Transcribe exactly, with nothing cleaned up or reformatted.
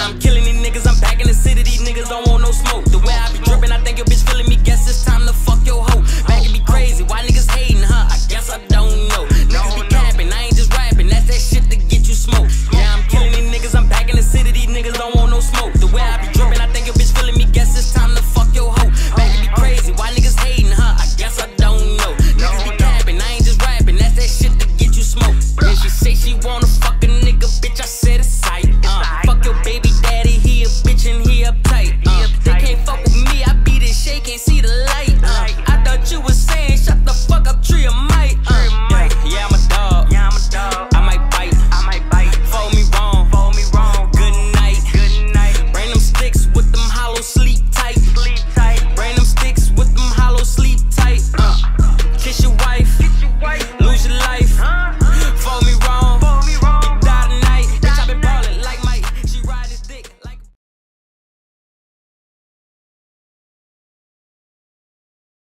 I'm killing these niggas, I'm back in the city, these niggas don't want no smoke. The way I be dripping, I think your bitch feeling me, guess it's time to fuck your hoe. Back and be crazy, why niggas